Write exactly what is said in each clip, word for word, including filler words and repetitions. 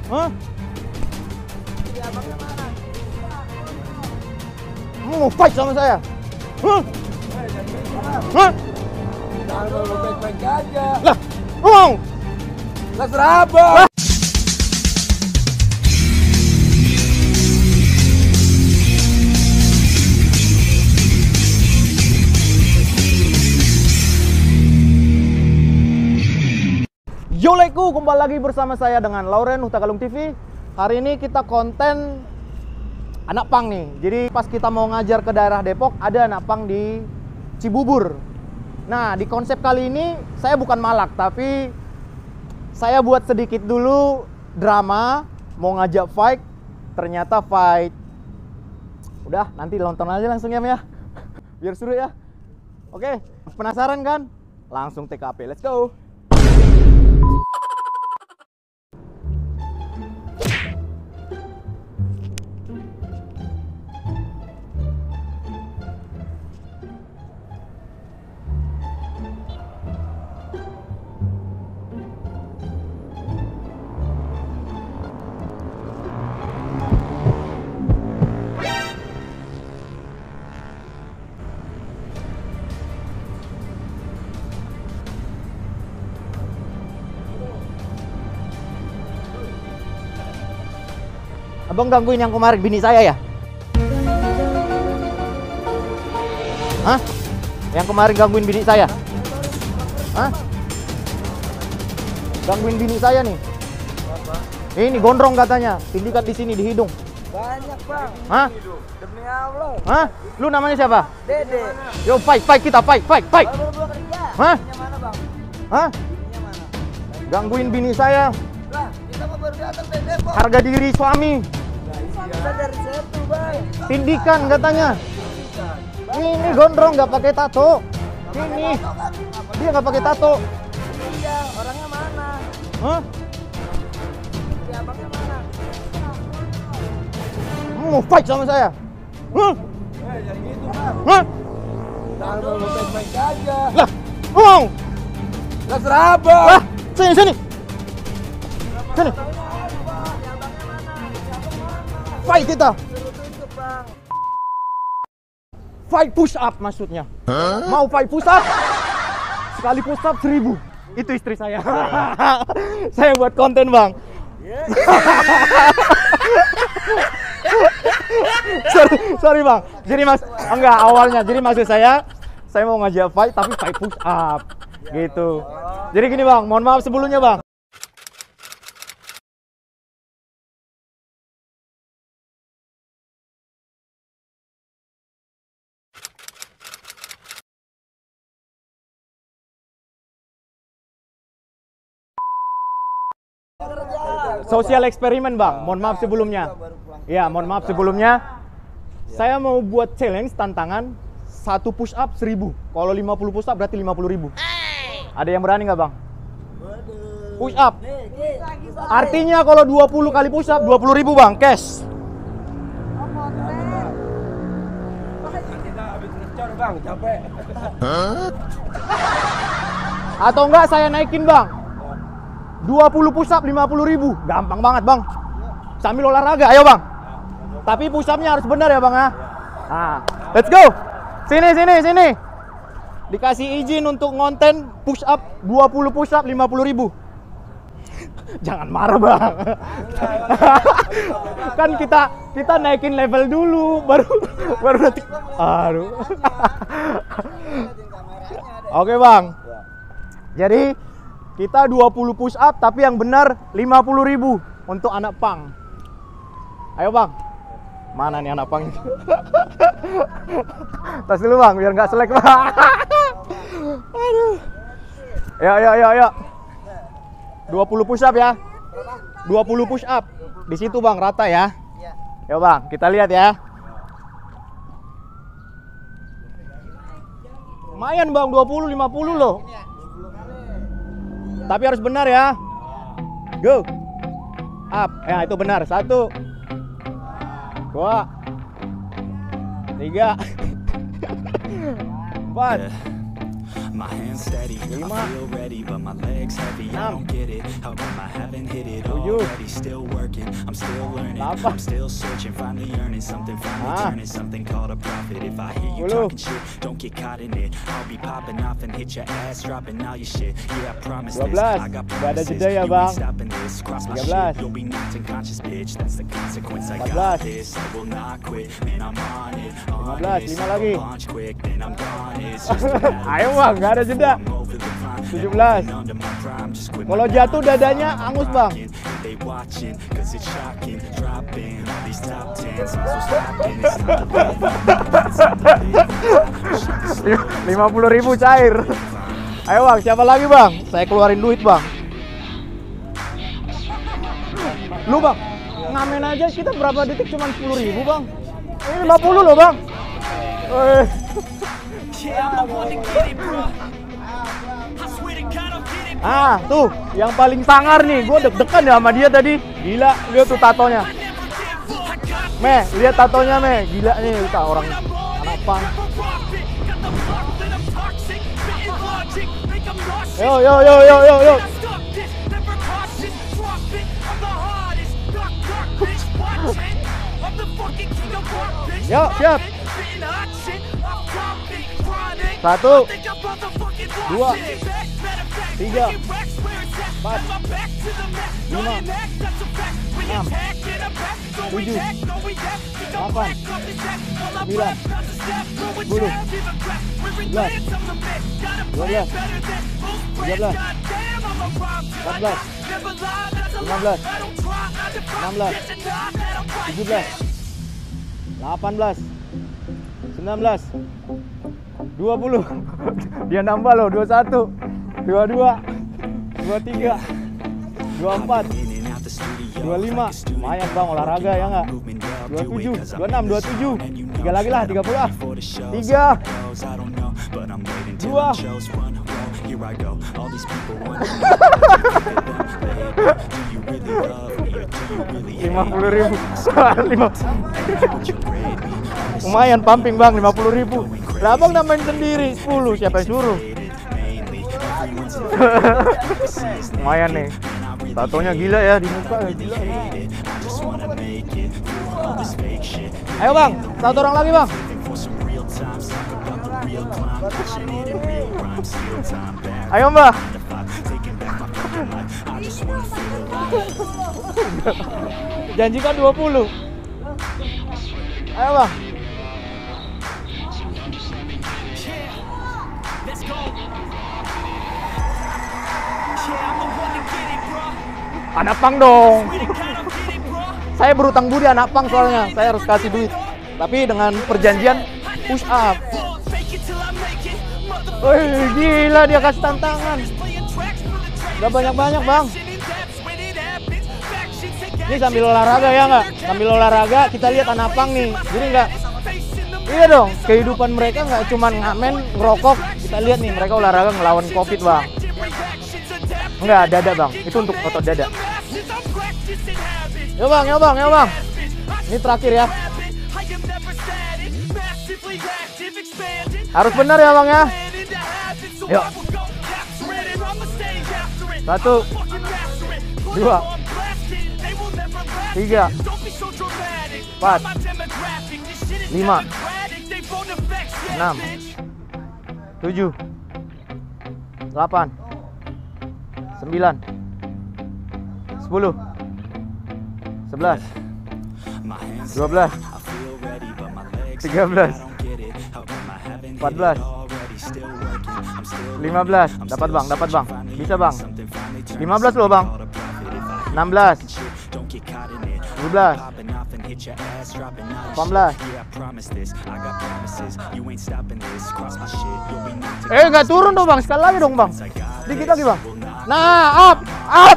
Hah? Mau fight sama saya? Hah? Hah? Jangan lu baik-baik aja. Lah, ngomong. Lah serabang. Yoleku, kembali lagi bersama saya dengan Lauren Hutagalung T V. Hari ini kita konten anak pang nih. Jadi pas kita mau ngajar ke daerah Depok, ada anak pang di Cibubur. Nah, di konsep kali ini saya bukan malak, tapi saya buat sedikit dulu drama, mau ngajak fight. Ternyata fight. Udah, nanti nonton aja langsung ya, ya. Biar seru ya. Oke, penasaran kan? Langsung T K P, let's go. Abang gangguin yang kemarin bini saya ya? Hah? Yang kemarin gangguin bini saya? Hah? Gangguin bini saya nih? Apa? Ini gondrong katanya, tindikan di sini di hidung. Banyak, Bang. Hah? Demi Allah. Hah? Lu namanya siapa? Dede. Yo fight, fight kita, fight, fight, fight. Baru gua kerja. Hah? Bininya mana, Bang? Hah? Bininya mana? Gangguin bini saya. Lah, kita mau baru datang dari Depok. Harga diri suami. Kita dari situ, Bang. Tindikan katanya. Ini gondrong nggak pakai tato. Ini dia nggak pakai tato. Iya, orangnya mana? Hah? Si abangnya mana? Mau fight sama saya? Hah? Eh, jangan gitu, Bang. Hah? Jangan lu baik-baik aja. Lah, ngomong. Lah serabang. Lah, sini sini. Sini. Fight kita. Fight push up maksudnya. Huh? Mau fight push up? Sekali push up seribu. Itu istri saya. Saya buat konten, Bang. Yeah. sorry, sorry, Bang. Jadi mas, enggak awalnya. Jadi maksud saya, saya mau ngajak fight tapi fight push up. Gitu. Jadi gini, Bang. Mohon maaf sebelumnya, Bang. Sosial eksperimen, Bang. Mohon maaf sebelumnya. Ya, mohon maaf sebelumnya. Saya mau buat challenge tantangan satu push up seribu. Kalau lima puluh push up berarti lima puluh ribu. Ada yang berani nggak, Bang? Push up. Artinya kalau dua puluh kali push up dua puluh ribu, Bang. Cash. Kita habis ngecor, Bang, capek. Atau enggak saya naikin, Bang. dua puluh push up lima puluh ribu. Gampang banget, Bang. Sambil olahraga, ayo, Bang. Tapi push up-nya harus benar ya, Bang, ya. Nah, let's go. Sini, sini, sini. Dikasih izin untuk ngonten push up dua puluh push up lima puluh ribu. Jangan marah, Bang. Kan kita kita naikin level dulu baru baru nanti. Aduh. Oke, Bang. Jadi kita dua puluh push up tapi yang benar lima puluh ribu untuk anak pang. Ayo, Bang. Mana nih anak pang? Tas dulu, Bang, biar nggak selek, Bang. Aduh. Ya, ya, ya, ya. dua puluh push up ya. dua puluh push up. Di situ, Bang, rata ya. Ya, Bang, kita lihat ya. Lumayan, Bang, dua puluh lima puluh loh. Tapi harus benar ya. Go. Up. Ya, itu benar. Satu. Dua. Tiga. Empat. My hands steady, I feel ready, but my legs heavy. I don't get it. How come I haven't hit it all already still working. I'm still learning. Delapan. I'm still searching, finally earning something, finally Ah. turning something called a profit. If I hear you Sepuluh. talking shit, don't get caught in it. I'll be popping off and hit your ass, dropping all your shit. Yeah, I promise dua this. belas. I got Nggak ada promises. jeda ya, You Bang. ain't stopping this. Cross my tiga belas. shit, you'll be knocked unconscious, bitch. That's the consequence. I empat got belas. this. I will not quit. Man, I'm on it. lima On belas, this. lima lagi. I'll launch quick, then I'm gone. It's just a matter of Ayo Bang, nggak ada jeda. I'm over the climb. tujuh belas. Under my prime, just quit Kalau my jatuh nine. dadanya angus Bang. They watching, cause it's shocking. Dropping all these top tens. I'm so stopping. It's not the It's not the lima puluh ribu cair. Ayo Bang, siapa lagi Bang? Saya keluarin duit Bang. Lu Bang, ngamen aja kita berapa detik cuman sepuluh ribu Bang. Ini lima puluh loh Bang. Eh. Ah, tuh yang paling sangar nih. Gue deg-degan ya sama dia tadi. Gila, lihat tuh tatonya. Meh, lihat tatonya Meh. Gila nih kita orang anak pang. Yo yo yo yo yo yo. Yo, siap. Satu, dua, tiga, empat, lima, enam, tujuh, delapan, sembilan, sepuluh, sebelas, dua belas, tiga belas, empat belas, lima belas, enam belas, tujuh belas, delapan belas, sembilan belas, dua puluh. Dia nambah loh, dua puluh satu, dua puluh dua, dua puluh tiga, dua puluh empat, dua puluh lima. Lumayan Bang olahraga ya nggak? dua puluh tujuh, dua puluh enam, dua puluh tujuh. Tiga lagi lah, tiga puluh ah. Tiga, dua. lima puluh ribu. lima. Lumayan pumping Bang, lima puluh ribu. Lah Abang namain sendiri sepuluh, siapa yang suruh? Lumayan nih. Tatonya gila ya di muka, gila. Ayo Bang, satu orang lagi Bang. Ayo Mbak. Janjikan dua puluh. Ayo Bang. Anak pang dong. Saya berutang budi anak pang soalnya. Saya harus kasih duit. Tapi dengan perjanjian push up. Wih, gila dia kasih tantangan. Udah banyak-banyak Bang. Ini sambil olahraga ya nggak? Sambil olahraga kita lihat anak pang nih. Jadi nggak, iya dong, kehidupan mereka nggak cuma ngamen, ngerokok. Kita lihat nih mereka olahraga ngelawan covid Bang. Enggak, dada Bang, itu untuk otot dada. Yo Bang, yo Bang, yo Bang. Ini terakhir ya. Harus benar ya Bang ya. Yuk. Satu, dua, tiga, empat, lima, enam, tujuh, delapan, sembilan, sepuluh, sebelas, dua belas, tiga belas, empat belas, lima belas. Dapat Bang, dapat Bang. Bisa Bang. lima belas loh Bang. enam belas, tujuh belas, delapan belas. Eh nggak turun dong Bang, sekali lagi dong Bang. Dikit lagi Bang. Nah, up, up.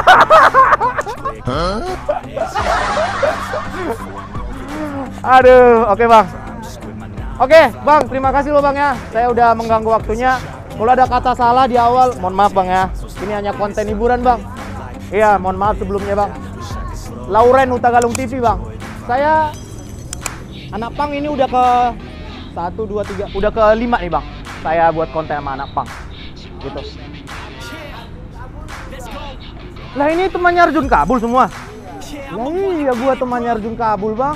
Aduh, oke Bang. Oke Bang, terima kasih loh Bang ya. Saya udah mengganggu waktunya. Kalau ada kata salah di awal, mohon maaf Bang ya. Ini hanya konten hiburan Bang. Iya, mohon maaf sebelumnya Bang. Lauren Hutagalung T V Bang. Saya anak pang ini udah ke satu, dua, tiga, udah ke lima nih Bang. Saya buat konten sama anak pang. Gitu. Lah ini temannya Arjun Kabul semua. Lah iya gua temannya Arjun Kabul, Bang.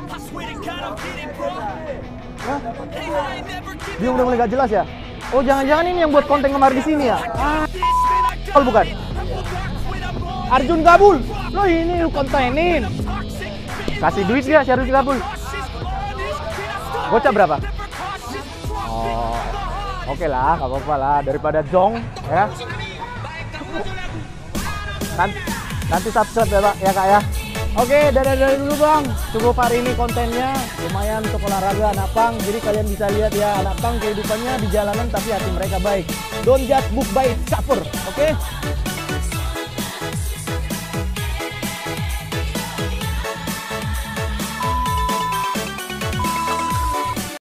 Hah? Dia udah mulai gak jelas ya? Oh, jangan-jangan ini yang buat konten kemarin di sini ya? Ah, bukan? Arjun Kabul. Lo ini lu kontenin. Kasih duit dia si Arjun Kabul. Gocap berapa? Oh, oke lah, gak apa-apa lah daripada jong ya. Nanti, nanti subscribe ya Pak, ya Kak ya. Oke, dadah-dadah dulu Bang. Cukup hari ini kontennya lumayan untuk olahraga anak pang. Jadi kalian bisa lihat ya anak pang kehidupannya di jalanan tapi hati mereka baik. Don't judge book by its cover, oke?